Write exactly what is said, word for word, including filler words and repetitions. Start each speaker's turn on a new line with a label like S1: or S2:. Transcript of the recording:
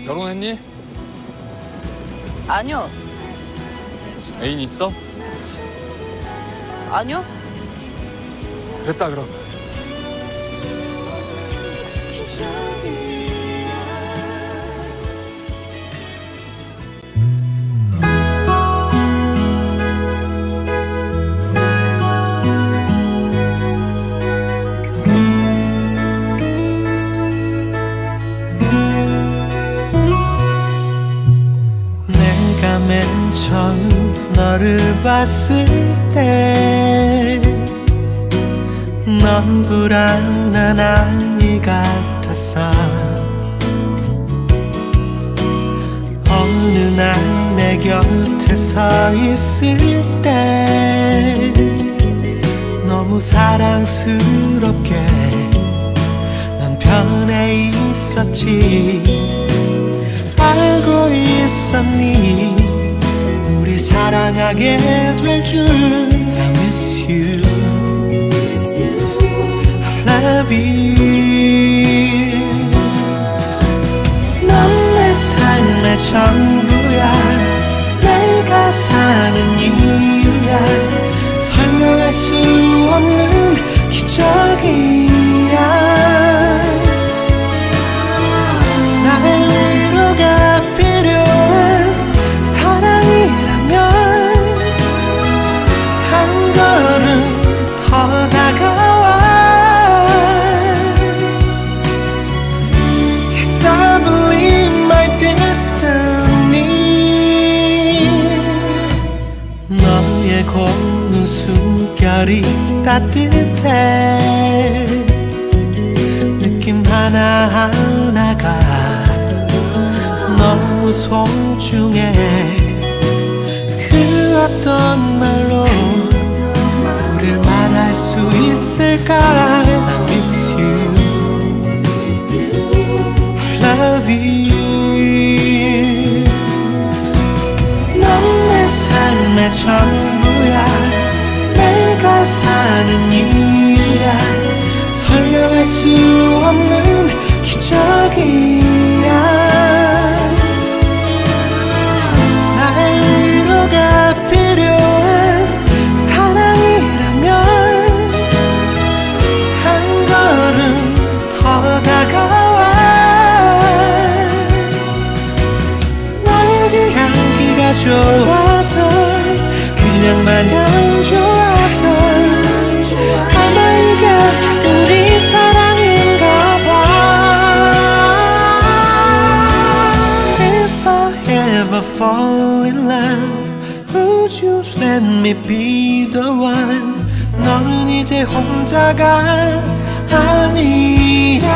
S1: 결혼했니?
S2: 아니요.
S1: 애인 있어?
S2: 아니요.
S1: 됐다 그럼.
S3: 내가 맨 처음 너를 봤을 때 넌 불안한 아이 같았어. 어느 날 내 곁에 서 있을 때 너무 사랑스럽게 넌 변해 있었지. 알고 있었니 우리 사랑하게 될 줄. I miss you, I love you. 넌 내 삶의 전부야. 내가 사는 이유야. 설명할 수 없는 기적이야. 나의 위로가 필요한 사랑이라면 한 걸음 더 다가와. Yes, I believe my destiny. 너의 고운 숨결이 따뜻해. 느낌 하나하나가 너무 소중해. 그 어떤 말로 우릴 말할 수 있을까. I miss you, I love you. 넌 내 삶의 전부야. 내가 사는 이유야. 설명할 수 없는 기적이야. 필요한 사랑이라면 한 걸음 더 다가와. 너의 향기가 좋아서 그냥 마냥 좋아서 아마 이게 우리 사랑인가 봐. If I ever fall in love, would you let me be the one? 넌 이제 혼자가 아니야.